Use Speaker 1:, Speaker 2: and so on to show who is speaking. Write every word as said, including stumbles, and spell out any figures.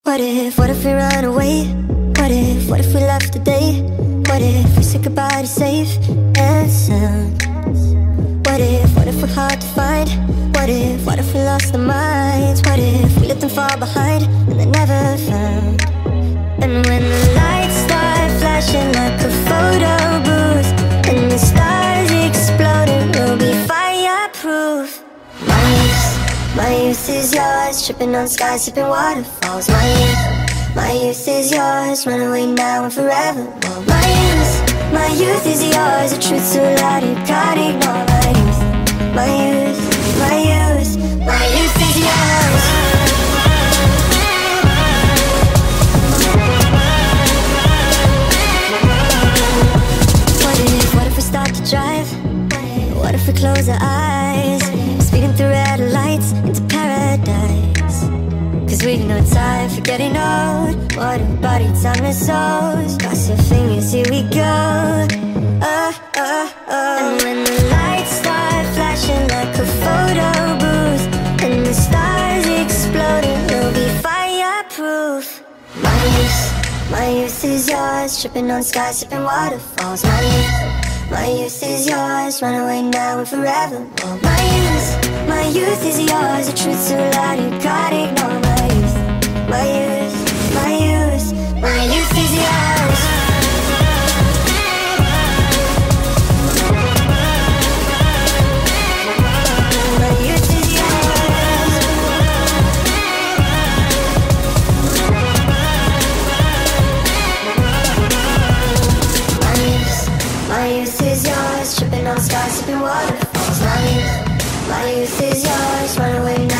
Speaker 1: What if, what if we run away? What if, what if we left today? What if we said goodbye to safe and sound? What if, what if we're hard to find? What if, what if we lost our minds? What if we let them fall behind and they're never found? And when the lights start flashing like a photo booth and the stars exploding, we'll be fireproof. My youth, my youth is yours, tripping on skies, sipping waterfalls. My youth, my youth is yours, run away now and forevermore. My youth, my youth is yours, the truth so loud you can't ignore. My youth, my youth, my youth, my youth is yours. What if, what if we start to drive? What if we close our eyes, speeding through red lights into paradise? Cause we know time for getting old. What a body, time and souls. Cross your fingers, here we go. Oh, oh, oh. And when the lights start flashing like a photo booth and the stars exploding, we'll be fireproof. My youth, my youth is yours, tripping on skies, sipping waterfalls. My youth, my youth is yours, run away now and forevermore. My youth, my youth is yours, the truth so loud you can't ignore. My youth, my youth, my youth, my youth is yours. My youth is yours. My youth, my youth is yours, tripping on skies, sipping waterfalls. My youth, my youth is yours, run away now.